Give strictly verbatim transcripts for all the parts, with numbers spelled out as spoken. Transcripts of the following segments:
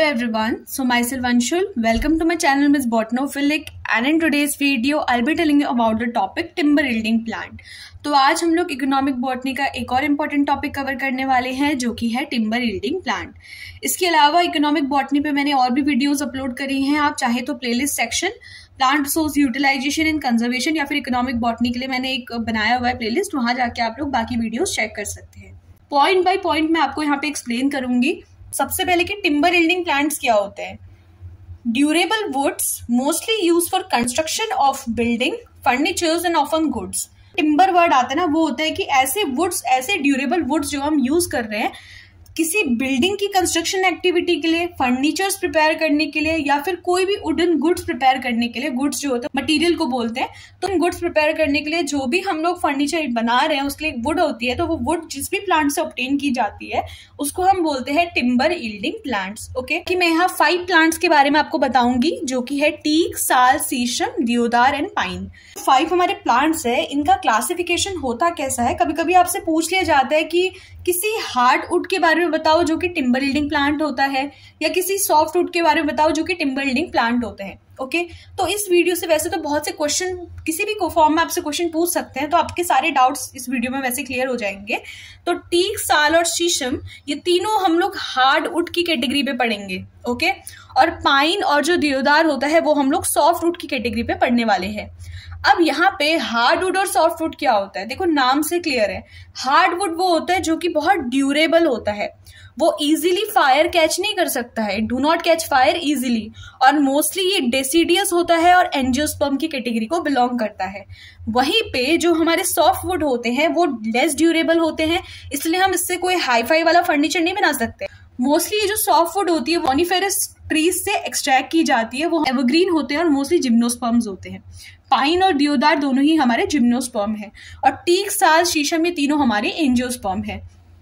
everyone, so myself Anshul, welcome to my channel Miss Botanophilic and in today's video I'll be telling you about the topic timber yielding plant। तो आज हम लोग economic botany का एक और important topic cover करने वाले हैं जो कि है टिम्बर यील्डिंग प्लांट। इसके अलावा इकोनॉमिक बॉटनी पे मैंने और भी वीडियोस अपलोड करी हैं, आप चाहे तो playlist section plant resource utilisation and conservation या फिर इकोनॉमिक बॉटनी के लिए मैंने एक बनाया हुआ है प्लेलिस्ट, वहां जाके आप लोग बाकी वीडियोस चेक कर सकते हैं। पॉइंट बाय पॉइंट मैं आपको यहाँ पे एक्सप्लेन करूंगी। सबसे पहले कि टिम्बर यील्डिंग प्लांट्स क्या होते हैं। Durable woods mostly use for construction of building, furnitures and often goods. Timber word आता है ना, वो होता है कि ऐसे वुड्स, ऐसे ड्यूरेबल वुड्स जो हम यूज कर रहे हैं किसी बिल्डिंग की कंस्ट्रक्शन एक्टिविटी के लिए, फर्नीचर्स प्रिपेयर करने के लिए या फिर कोई भी वुडन गुड्स प्रिपेयर करने के लिए। गुड्स जो होते हैं मटेरियल को बोलते हैं, तो गुड्स प्रिपेयर करने के लिए जो भी हम लोग फर्नीचर बना रहे हैं उसके लिए वुड होती है, तो वो वुड जिस भी प्लांट से ऑब्टेन की जाती है उसको हम बोलते हैं टिम्बर यील्डिंग प्लांट्स। ओके, कि मैं यहाँ फाइव प्लांट्स के बारे में आपको बताऊंगी जो कि है teak, sal, sheesham, deodar and pine. Five हमारे प्लांट्स है, इनका क्लासिफिकेशन होता कैसा है। कभी कभी आपसे पूछ लिया जाता है कि किसी हार्ड वुड के बारे में बताओ जो कि टिम्बर यील्डिंग प्लांट होता है, या किसी सॉफ्ट वुड के बारे में बताओ जो कि टिम्बर यील्डिंग प्लांट होते हैं। ओके, तो इस वीडियो से वैसे तो बहुत से क्वेश्चन किसी भी फॉर्म में आपसे क्वेश्चन पूछ सकते हैं, तो आपके सारे डाउट्स इस वीडियो में वैसे क्लियर हो जाएंगे। तो टीक, साल और शीशम ये तीनों हम लोग हार्ड वुड की कैटेगरी पे पढ़ेंगे। ओके, और पाइन और जो देवदार होता है वो हम लोग सॉफ्ट वुड की कैटेगरी पे पढ़ने वाले हैं। अब यहाँ पे हार्ड वुड और सॉफ्ट वुड क्या होता है, देखो नाम से क्लियर है। हार्ड वुड वो होता है जो कि बहुत ड्यूरेबल होता है, वो इजीली फायर कैच नहीं कर सकता है, do not catch fire easily, और मोस्टली ये डेसिडियस होता है और एंजियोस्पर्म की कैटेगरी को बिलोंग करता है। वहीं पे जो हमारे सॉफ्ट वुड होते हैं वो लेस ड्यूरेबल होते हैं, इसलिए हम इससे कोई हाई फाई वाला फर्नीचर नहीं बना सकते। मोस्टली ये जो सॉफ्ट वुड होती है कॉनिफेरस ट्रीज से एक्सट्रैक्ट की जाती है, वो एवरग्रीन होते हैं और मोस्टली जिम्नोस्पर्म्स होते हैं। पाइन और देवदार दोनों ही हमारे जिम्नोस्पर्म है, और टीक, साल, शीशम ये तीनों हमारे एंजियोस्पर्म है।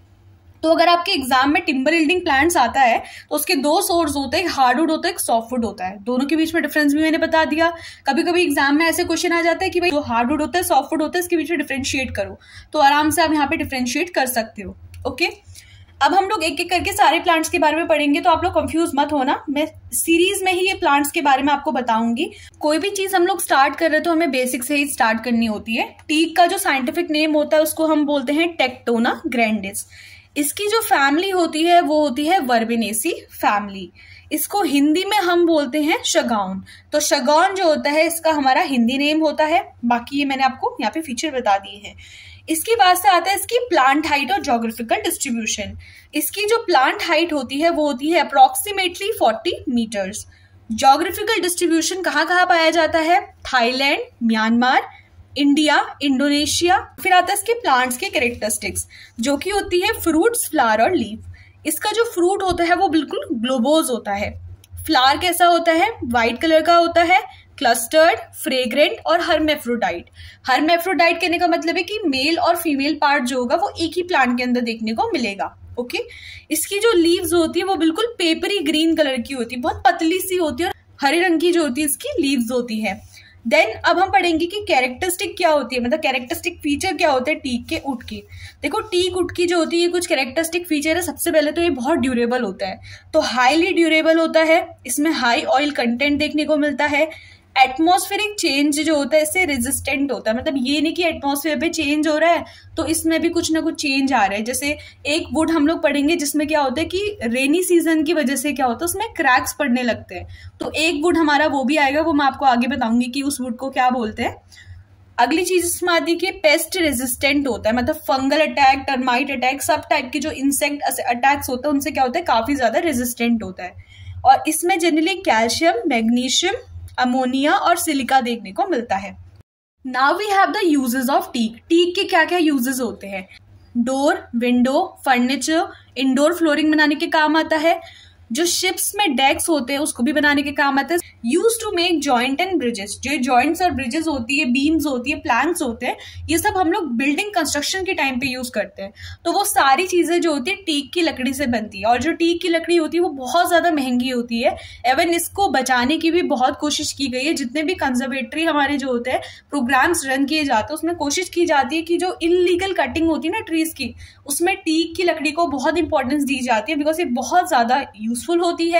तो अगर आपके एग्जाम में टिम्बर यील्डिंग प्लांट्स आता है तो उसके दो सोर्स होते हैं, हार्ड वुड होता है, एक सॉफ्ट वुड होता है। दोनों के बीच में डिफरेंस भी मैंने बता दिया। कभी कभी एग्जाम में ऐसे क्वेश्चन आ जाता है कि भाई जो हार्ड वुड होता है, सॉफ्ट वुड होता है, इसके बीच में डिफरेंशिएट करो, तो आराम से आप यहाँ पे डिफरेंशिएट कर सकते हो। ओके, अब हम लोग एक एक करके सारे प्लांट्स के बारे में पढ़ेंगे, तो आप लोग कंफ्यूज मत होना। मैं सीरीज में ही ये प्लांट्स के बारे में आपको बताऊंगी। कोई भी चीज हम लोग स्टार्ट कर रहे हैं तो हमें बेसिक से ही स्टार्ट करनी होती है। टीक का जो साइंटिफिक नेम होता है उसको हम बोलते हैं टेक्टोना ग्रैंडिस। इसकी जो फैमिली होती है वो होती है वर्बेनेसी फैमिली। इसको हिंदी में हम बोलते हैं शगौन। तो शगौन जो होता है इसका हमारा हिंदी नेम होता है, बाकी ये मैंने आपको यहाँ पे फीचर बता दिए हैं। इसकी बात से आता है इसकी प्लांट हाइट और जोग्राफिकल डिस्ट्रीब्यूशन। इसकी जो प्लांट हाइट होती है वो होती है approximately forty metres. Geographical distribution कहाँ कहाँ पाया जाता है, थाईलैंड, म्यांमार, इंडिया, इंडोनेशिया। फिर आता है इसके प्लांट्स के कैरेक्टरिस्टिक्स जो कि होती है फ्रूट्स, फ्लावर और लीफ। इसका जो फ्रूट होता है वो बिल्कुल ग्लोबोज होता है। फ्लावर कैसा होता है, व्हाइट कलर का होता है, क्लस्टर्ड, फ्रेग्रेंट और हर्मेफ्रोडाइट। हर्मेफ्रोडाइट कहने का मतलब है कि मेल और फीमेल पार्ट जो होगा वो एक ही प्लांट के अंदर देखने को मिलेगा। ओके, इसकी जो लीव्स होती है वो बिल्कुल पेपरी ग्रीन कलर की होती है, बहुत पतली सी होती है, और हरे रंग की जो होती है इसकी लीव्स होती है। देन अब हम पढ़ेंगे कि कैरेक्टरिस्टिक क्या होती है, मतलब कैरेक्टरिस्टिक फीचर क्या होते हैं टीक के वुड की। देखो टीक वुड की जो होती है कुछ कैरेक्टरिस्टिक फीचर है। सबसे पहले तो ये बहुत ड्यूरेबल होता है, तो हाईली ड्यूरेबल होता है, इसमें हाई ऑयल कंटेंट देखने को मिलता है। एटमॉस्फेरिक चेंज जो होता है इससे रेजिस्टेंट होता है, मतलब ये नहीं कि एटमॉस्फेयर पे चेंज हो रहा है तो इसमें भी कुछ ना कुछ चेंज आ रहा है। जैसे एक वुड हम लोग पढ़ेंगे जिसमें क्या होता है कि रेनी सीजन की वजह से क्या होता है उसमें क्रैक्स पड़ने लगते हैं, तो एक वुड हमारा वो भी आएगा, वो मैं आपको आगे बताऊंगी कि उस वुड को क्या बोलते हैं। अगली चीज इसमें आती है कि पेस्ट रेजिस्टेंट होता है, मतलब फंगल अटैक, टर्माइट अटैक, सब टाइप के जो इंसेक्ट अटैक्स होते हैं उनसे क्या होता है काफी ज्यादा रेजिस्टेंट होता है। और इसमें जनरली कैल्शियम, मैग्नीशियम, अमोनिया और सिलिका देखने को मिलता है। Now we have the uses of teak. Teak के क्या क्या यूजेस होते हैं, door, window, furniture, indoor flooring बनाने के काम आता है। जो शिप्स में डेक्स होते हैं उसको भी बनाने के काम आते हैं। Use to make joint and bridges, जो जॉइंट्स और ब्रिजेस होती है, बीम्स होती है, प्लैंक्स होते हैं, ये सब हम लोग बिल्डिंग कंस्ट्रक्शन के टाइम पे यूज करते हैं। तो वो सारी चीजें जो होती है टीक की लकड़ी से बनती है, और जो टीक की लकड़ी होती है वो बहुत ज्यादा महंगी होती है। एवन इसको बचाने की भी बहुत कोशिश की गई है। जितने भी कंजर्वेटरी हमारे जो होते हैं प्रोग्राम्स रन किए जाते हैं उसमें कोशिश की जाती है कि जो इलीगल कटिंग होती है ना ट्रीज की, उसमें टीक की लकड़ी को बहुत इंपॉर्टेंस दी जाती है, बिकॉज ये बहुत ज्यादा यूजफुल होती है,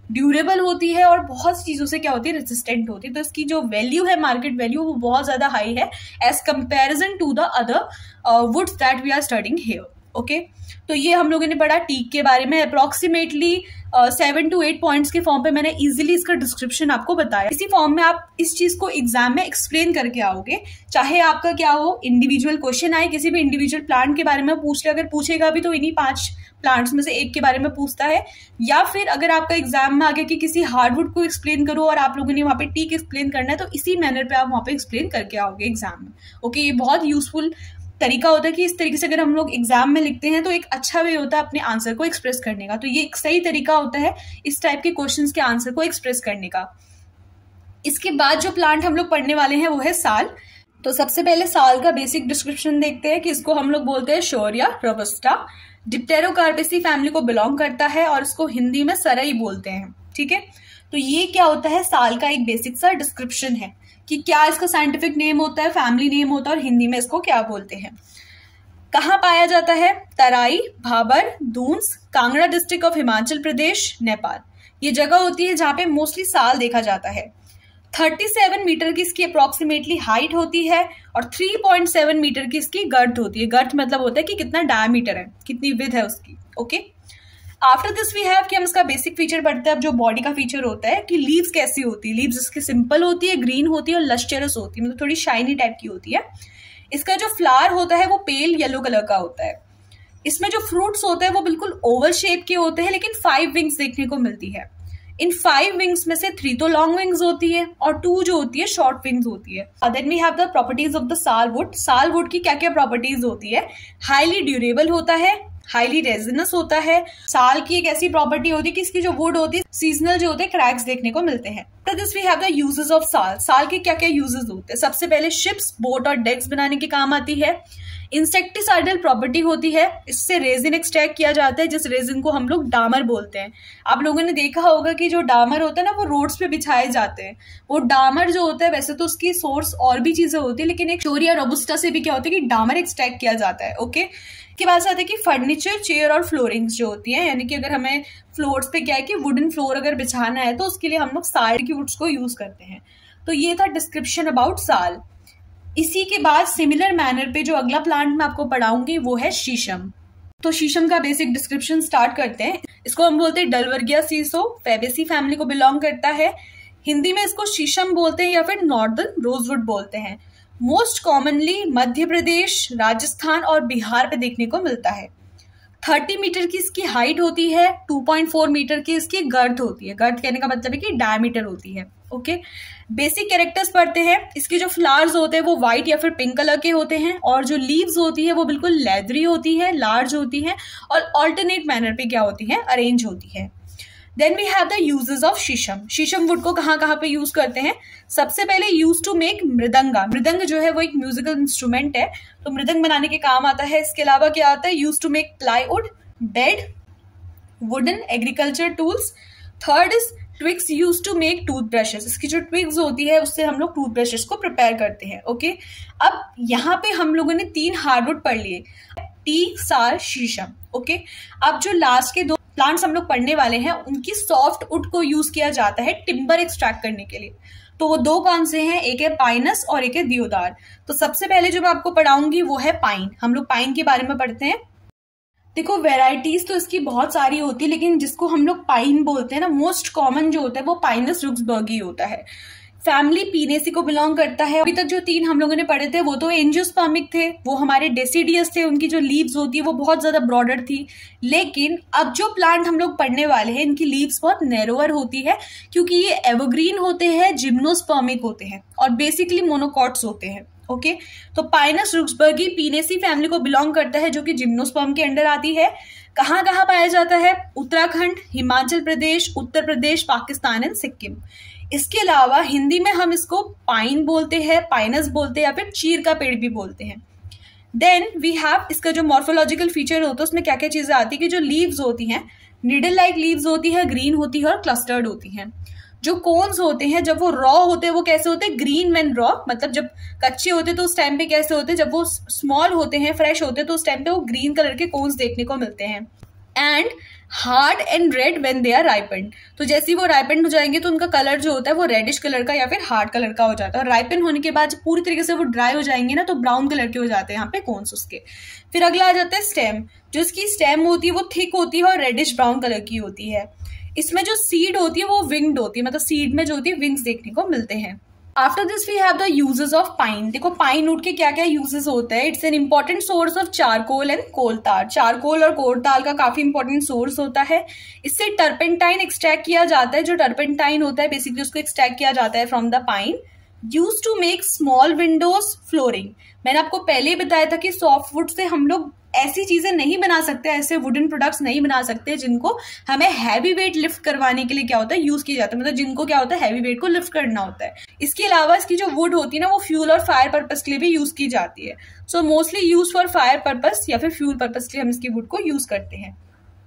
ड्यूरेबल होती है और बहुत चीज़ों से क्या होती है, रेजिस्टेंट होती है। तो इसकी जो वैल्यू है, मार्केट वैल्यू, वो बहुत ज़्यादा हाई है as comparison to the other woods that we are studying here. Okay, तो ये हम लोगों ने पढ़ा टीक के बारे में। Approximately seven to eight points के फॉर्म पे मैंने इजीली इसका डिस्क्रिप्शन आपको बताया। इसी फॉर्म में आप इस चीज को एग्जाम में एक्सप्लेन करके आओगे, चाहे आपका क्या हो, इंडिविजुअल क्वेश्चन आए, किसी भी इंडिविजुअल प्लांट के बारे में पूछ ले, अगर पूछेगा भी तो इन्हीं पांच प्लांट्स में से एक के बारे में पूछता है, या फिर अगर आपका एग्जाम में आ गया कि किसी हार्डवुड को एक्सप्लेन करो और आप लोगों ने वहाँ पे टीक एक्सप्लेन करना है, तो इसी मैनर पे आप वहाँ पे एक्सप्लेन करके आओगे एग्जाम में। ओके, ये बहुत यूजफुल तरीका होता है कि इस तरीके से अगर हम लोग एग्जाम में लिखते हैं तो एक अच्छा वे होता है अपने आंसर को एक्सप्रेस करने का। तो ये एक सही तरीका होता है इस टाइप के क्वेश्चंस के आंसर को एक्सप्रेस करने का। इसके बाद जो प्लांट हम लोग पढ़ने वाले हैं वो है साल। तो सबसे पहले साल का बेसिक डिस्क्रिप्शन देखते हैं कि इसको हम लोग बोलते हैं शोरिया रोबस्टा। डिप्टेरोकार्पेसी फैमिली को बिलोंग करता है और इसको हिंदी में सरई बोलते हैं। ठीक है, तो ये क्या होता है, साल का एक बेसिक सा डिस्क्रिप्शन है कि क्या इसका साइंटिफिक नेम होता है, फैमिली नेम होता है और हिंदी में इसको क्या बोलते हैं। कहाँ पाया जाता है, तराई, भाबर, दून्स, कांगड़ा डिस्ट्रिक्ट ऑफ हिमाचल प्रदेश, नेपाल। ये जगह होती है जहाँ पे मोस्टली साल देखा जाता है। सैंतीस मीटर की इसकी अप्रोक्सीमेटली हाइट होती है और तीन पॉइंट सात मीटर की इसकी गर्थ होती है। गर्थ मतलब होता है कि कितना डायमीटर है, कितनी विड्थ है उसकी। Okay, after this we have कि हम इसका बेसिक फीचर पढ़ते हैं। अब जो बॉडी का फीचर होता है कि लीव्स कैसी होती है। लीव्स इसकी सिंपल होती है, ग्रीन होती है और लस्टरस होती है, मतलब थोड़ी शाइनी टाइप की होती है। इसका जो फ्लावर होता है वो पेल येलो कलर का होता है। इसमें जो फ्रूट्स होते हैं वो बिल्कुल ओवल शेप के होते हैं, लेकिन फाइव विंग्स देखने को मिलती है। इन फाइव विंग्स में से थ्री तो लॉन्ग विंग्स होती है और टू जो होती है शॉर्ट विंग्स होती है। Then we have the properties of the salwood. Salwood की क्या क्या प्रॉपर्टीज होती है, हाईली ड्यूरेबल होता है, हाईली रेजिनस होता है। साल की एक ऐसी प्रॉपर्टी होती है कि इसकी जो वुड होती है सीजनल जो होते हैं क्रैक्स देखने को मिलते हैं। तो this we have the uses of sal. Sal के क्या क्या यूजेस होते हैं, सबसे पहले शिप्स, बोट और डेक्स बनाने के काम आती है। इंसेक्टिसाइडल प्रॉपर्टी होती है, इससे रेजिन एक्सट्रैक्ट किया जाता है, जिस रेजिन को हम लोग डामर बोलते हैं। आप लोगों ने देखा होगा कि जो डामर होता है ना वो रोड्स पे बिछाए जाते हैं। वो डामर जो होता है वैसे तो उसकी सोर्स और भी चीजें होती है, लेकिन एक शोरिया रोबस्टा से भी क्या होता है कि डामर एक्सट्रैक्ट किया जाता है। ओके, के बाद आते हैं कि फर्नीचर, चेयर और फ्लोरिंग्स जो होती है, यानी कि अगर हमें फ्लोर्स पे क्या है कि वुडन फ्लोर अगर बिछाना है तो उसके लिए हम लोग साल की वुड्स को यूज करते हैं। तो ये था डिस्क्रिप्शन अबाउट साल। इसी के बाद सिमिलर मैनर पे जो अगला प्लांट मैं आपको पढ़ाऊंगी वो है शीशम। तो शीशम का बेसिक डिस्क्रिप्शन स्टार्ट करते हैं। इसको हम बोलते हैं डलवर्गिया सीसो, फैबेसी फैमिली को बिलोंग करता है। हिंदी में इसको शीशम बोलते हैं या फिर नॉर्दर्न रोजवुड बोलते हैं। मोस्ट कॉमनली मध्य प्रदेश, राजस्थान और बिहार पे देखने को मिलता है। तीस मीटर की इसकी हाइट होती है, दो पॉइंट चार मीटर की इसकी गर्थ होती है। गर्थ कहने का मतलब है कि डायमीटर होती है। ओके, बेसिक कैरेक्टर्स पढ़ते हैं। इसके जो फ्लावर्स होते हैं वो व्हाइट या फिर पिंक कलर के होते हैं और जो लीव्स होती है वो बिल्कुल लेदरी होती है, लार्ज होती है और ऑल्टरनेट मैनर पे क्या होती है, अरेंज होती है। Then we have the uses of sheesham. Sheesham would को कहाँ कहाँ पे यूज करते हैं, सबसे पहले यूज टू मेक मृदंगा। मृदंग जो है वो एक म्यूजिकल इंस्ट्रूमेंट है, तो मृदंग बनाने के काम आता है। इसके अलावा क्या आता है, use to make plywood, bed, wooden agriculture tools. Third is twigs use to make tooth brushes. इसकी जो ट्विग्स होती है उससे हम लोग टूथ ब्रशेस को प्रिपेयर करते हैं। ओके, अब यहाँ पे हम लोगों ने तीन हार्डवुड पढ़ लिए, टीक, साल, शीशम। ओके, अब जो लास्ट के दो प्लांट्स हम लोग पढ़ने वाले हैं उनकी सॉफ्ट वुड को यूज किया जाता है टिम्बर एक्सट्रैक्ट करने के लिए। तो वो दो कौन से हैं, एक है पाइनस और एक है दियोदार। तो सबसे पहले जो मैं आपको पढ़ाऊंगी वो है पाइन। हम लोग पाइन के बारे में पढ़ते हैं। देखो, वेराइटीज तो इसकी बहुत सारी होती है, लेकिन जिसको हम लोग पाइन बोलते हैं ना, मोस्ट कॉमन जो होता है वो पाइनस रुक्सबर्गी होता है। फैमिली पीनेसी को बिलोंग करता है। अभी तक जो तीन हम लोगों ने पढ़े थे वो तो एंजियोस्पर्मिक थे, वो हमारे डेसिडियस थे। उनकी जो लीव्स होती है वो बहुत ज्यादा ब्रॉडर थी। लेकिन अब जो प्लांट हम लोग पढ़ने वाले हैं इनकी लीव्स बहुत नैरोअर होती है, क्योंकि ये एवरग्रीन होते हैं, जिम्नोस्पर्मिक होते हैं और बेसिकली मोनोकॉट्स होते हैं। Okay okay? तो पाइनस रुक्सबर्गी पीनेसी फैमिली को बिलोंग करता है, जो कि जिम्नोस्पर्म के अंडर आती है। कहाँ कहाँ पाया जाता है, उत्तराखंड, हिमाचल प्रदेश, उत्तर प्रदेश, पाकिस्तान एंड सिक्किम। इसके अलावा हिंदी में हम इसको पाइन बोलते हैं, पाइनस बोलते हैं या फिर चीर का पेड़ भी बोलते हैं। देन वी हैव इसका जो मॉर्फोलॉजिकल फीचर होता है उसमें क्या क्या चीजें आती है कि जो लीव्स होती हैं निडल लाइक लीव्स होती है, ग्रीन होती है और क्लस्टर्ड होती हैं। जो कोन्स होते हैं जब वो रॉ होते हैं वो कैसे होते हैं, ग्रीन व्हेन रॉ, मतलब जब कच्चे होते हैं तो उस टाइम पे कैसे होते हैं, जब वो स्मॉल होते हैं, फ्रेश होते हैं तो उस टाइम पे वो ग्रीन कलर के कोन्स देखने को मिलते हैं। And hard and red when they are ripened. तो जैसे ही वो राइपेंड हो जाएंगे तो उनका कलर जो होता है वो रेडिश कलर का या फिर हार्ड कलर का हो जाता है, और राइपेंड होने के बाद जब पूरी तरीके से वो ड्राई हो जाएंगे ना तो ब्राउन कलर के हो जाते हैं यहाँ पे कोन्स उसके। फिर अगला आ जाता है स्टेम। जो इसकी स्टेम होती है वो थिक होती है और रेडिश ब्राउन कलर की होती है। इसमें जो सीड होती है वो विंग्ड होती है, मतलब सीड में जो होती है विंग्स देखने को मिलते हैं। After this we have the uses of pine. देखो पाइन वुड के क्या क्या यूजेस होते हैं। It's an important source of charcoal and coal tar. Charcoal और कोल तार का काफी इंपॉर्टेंट सोर्स होता है। इससे टर्पेंटाइन एक्सट्रैक्ट किया जाता है। जो टर्पेंटाइन होता है बेसिकली उसको एक्सट्रैक्ट किया जाता है from the pine, use to make small windows flooring. मैंने आपको पहले ही बताया था कि सॉफ्ट वुड से हम लोग ऐसी चीजें नहीं बना सकते, ऐसे वुडन प्रोडक्ट्स नहीं बना सकते जिनको हमें हैवी वेट लिफ्ट करवाने के लिए क्या होता है यूज किया जाता है, मतलब जिनको क्या होता है हैवी वेट को लिफ्ट करना होता है। इसके अलावा इसकी जो वुड होती है ना वो फ्यूल और फायर पर्पस के लिए भी यूज की जाती है। So mostly use for fire purpose या फिर फ्यूल पर्पस के लिए हम इसकी वुड को यूज करते हैं।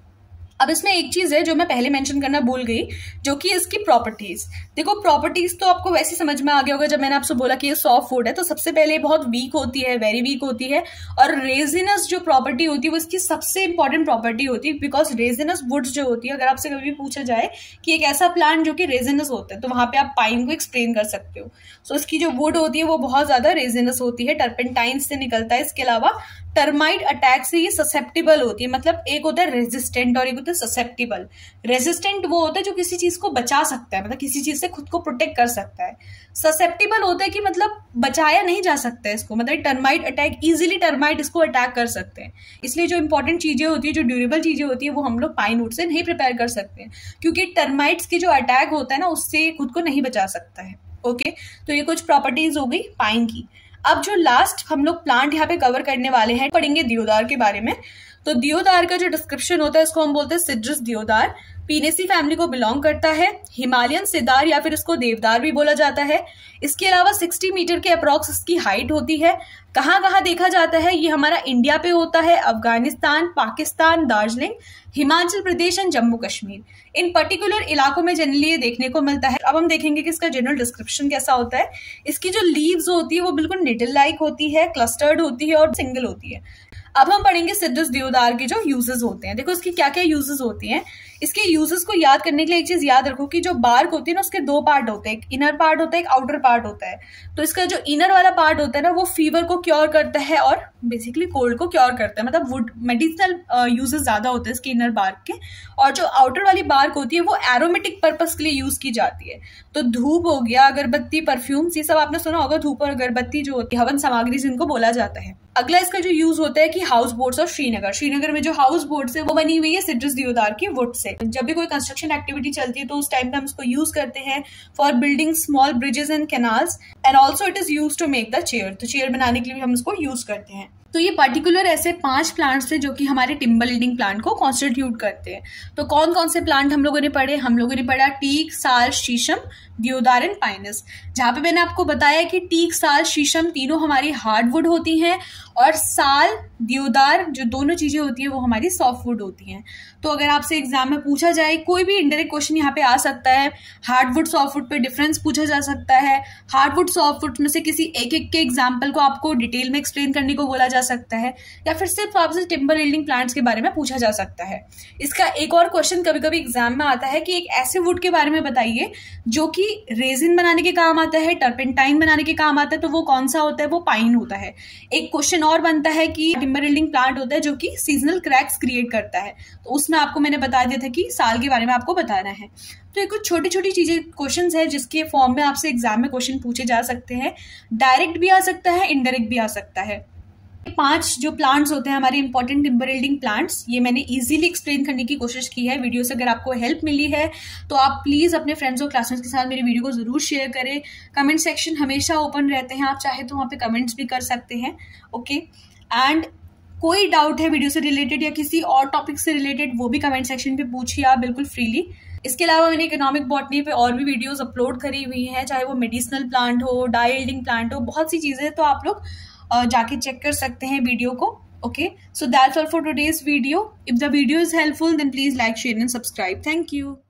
अब इसमें एक चीज है जो मैं पहले मेंशन करना भूल गई, जो कि इसकी प्रॉपर्टीज। देखो प्रॉपर्टीज तो आपको वैसे समझ में आ गया होगा जब मैंने आपसे बोला कि ये सॉफ्ट वुड है, तो सबसे पहले बहुत वीक होती है, वेरी वीक होती है। और रेजिनस जो प्रॉपर्टी होती है वो इसकी सबसे इंपॉर्टेंट प्रॉपर्टी होती है, बिकॉज रेजिनस वुड्स जो होती है, अगर आपसे कभी भी पूछा जाए कि एक ऐसा प्लांट जो कि रेजिनस होता है तो वहां पे आप पाइन को एक्सप्लेन कर सकते हो। सो so, इसकी जो वुड होती है वो बहुत ज्यादा रेजिनस होती है, टर्पेंटाइन से निकलता है। इसके अलावा टर्माइट अटैक से ये ससेप्टिबल होती है, मतलब एक होता है रेजिस्टेंट और एक होता है ससेप्टिबल। रेजिस्टेंट वो होता है जो किसी चीज को बचा सकता है, मतलब किसी चीज से खुद को प्रोटेक्ट कर सकता है। ससेप्टिबल होता है कि मतलब बचाया नहीं जा सकता है इसको, मतलब टर्माइट अटैक, इजीली टर्माइट इसको अटैक कर सकते हैं। इसलिए जो इंपॉर्टेंट चीजें होती है, जो ड्यूरेबल चीजें होती है, वो हम लोग पाइन वुड से नहीं प्रिपेयर कर सकते हैं, क्योंकि टर्माइट्स की जो अटैक होता है ना उससे खुद को नहीं बचा सकता है। ओके, तो ये कुछ प्रॉपर्टीज हो गई पाइन की। अब जो लास्ट हम लोग प्लांट यहाँ पे कवर करने वाले हैं, पढ़ेंगे दियोदार के बारे में। तो दियोदार का जो डिस्क्रिप्शन होता है इसको हम बोलते हैं सिट्रस दियोदार। पीनेसी फैमिली को बिलोंग करता है। हिमालयन सिदार या फिर इसको देवदार भी बोला जाता है। इसके अलावा साठ मीटर के अप्रॉक्स इसकी हाइट होती है। कहाँ कहाँ देखा जाता है, ये हमारा इंडिया पे होता है, अफगानिस्तान, पाकिस्तान, दार्जिलिंग, हिमाचल प्रदेश एंड जम्मू कश्मीर। इन पर्टिकुलर इलाकों में जनरली ये देखने को मिलता है। अब हम देखेंगे कि इसका जनरल डिस्क्रिप्शन कैसा होता है। इसकी जो लीव्स होती है वो बिल्कुल निडल लाइक होती है, क्लस्टर्ड होती है और सिंगल होती है। अब हम पढ़ेंगे सिट्रस दियोदार के जो यूजेस होते हैं। देखो इसकी क्या क्या यूजेस होती हैं। इसके यूजेस को याद करने के लिए एक चीज याद रखो कि जो बार्क होती है ना उसके दो पार्ट होते हैं, एक इनर पार्ट होता है, एक आउटर पार्ट होता है। तो इसका जो इनर वाला पार्ट होता है ना वो फीवर को क्योर करता है और बेसिकली कोल्ड को क्योर करता है, मतलब वुड मेडिसिनल यूजेस ज्यादा होते हैं इसके इनर बार्क के। और जो आउटर वाली बार्क होती है वो एरोमेटिक पर्पस के लिए यूज की जाती है। तो धूप हो गया, अगरबत्ती, परफ्यूम्स, ये सब आपने सुना होगा। धूप और अगरबत्ती जो होती है हवन सामग्री जिनको बोला जाता है। अगला इसका जो यूज होता है कि house boats of Srinagar. Srinagar में जो हाउस बोट्स है वो बनी हुई है सिट्रस दियोदार की वुड से। जब भी कोई कंस्ट्रक्शन एक्टिविटी चलती है तो उस टाइम पे हम इसको यूज करते हैं for building small bridges and canals, and also it is use to make the chair. तो चेयर बनाने के लिए भी हम इसको यूज करते हैं। तो ये पर्टिकुलर ऐसे पांच प्लांट्स थे जो कि हमारे टिम्बर यील्डिंग प्लांट को कॉन्स्टिट्यूट करते हैं। तो कौन कौन से प्लांट हम लोगों ने पढ़े? हम लोगों ने पढ़ा टीक, साल, शीशम, दियोदार एंड पाइनस। जहां पे मैंने आपको बताया कि टीक, साल, शीशम तीनों हमारी हार्डवुड होती हैं और साल, दियोदार जो दोनों चीजें होती है वो हमारी सॉफ्ट वुड होती हैं। तो अगर आपसे एग्जाम में पूछा जाए, कोई भी इंडायरेक्ट क्वेश्चन यहाँ पे आ सकता है। हार्डवुड सॉफ्ट वुड पे डिफरेंस पूछा जा सकता है। हार्डवुड सॉफ्ट वुड में से किसी एक एक के एग्जाम्पल को आपको डिटेल में एक्सप्लेन करने को बोला जा सकता है, या फिर सिर्फ आपसे टिम्बर यील्डिंग प्लांट्स के बारे में पूछा जा सकता है। इसका एक और क्वेश्चन कभी कभी एग्जाम में आता है कि एक ऐसे वुड के बारे में बताइए जो कि रेजिन बनाने के काम आता है, टर्पेंटाइन बनाने के काम आता है, तो वो कौन सा होता है? वो पाइन होता है। एक क्वेश्चन और बनता है कि टिम्बर यील्डिंग प्लांट होता है जो कि सीजनल क्रैक्स क्रिएट करता है, तो उसमें आपको मैंने बता दिया था कि साल के बारे में आपको बताना है। तो ये कुछ छोटी छोटी चीजें, क्वेश्चंस है जिसके फॉर्म में आपसे एग्जाम में क्वेश्चन पूछे जा सकते हैं। डायरेक्ट भी आ सकता है, इनडायरेक्ट भी आ सकता है। पांच जो प्लांट्स होते हैं हमारे इंपॉर्टेंट टिम्बर यील्डिंग प्लांट्स, ये मैंने इजीली एक्सप्लेन करने की कोशिश की है वीडियो से। अगर आपको हेल्प मिली है तो आप प्लीज अपने फ्रेंड्स और क्लासमेट्स के साथ मेरी वीडियो को जरूर शेयर करें। कमेंट सेक्शन हमेशा ओपन रहते हैं, आप चाहे तो वहाँ पे कमेंट्स भी कर सकते हैं। ओके, एंड कोई डाउट है वीडियो से रिलेटेड या किसी और टॉपिक से रिलेटेड, वो भी कमेंट सेक्शन पे पूछिए आप बिल्कुल फ्रीली। इसके अलावा मैंने इकोनॉमिक बॉटनी पे और भी वीडियोस अपलोड करी हुई हैं, चाहे वो मेडिसिनल प्लांट हो, डाई यील्डिंग प्लांट हो, बहुत सी चीजें, तो आप लोग जाके चेक कर सकते हैं वीडियो को। Okay, so that's all for today's video. If the video is helpful then please like, share and subscribe. Thank you.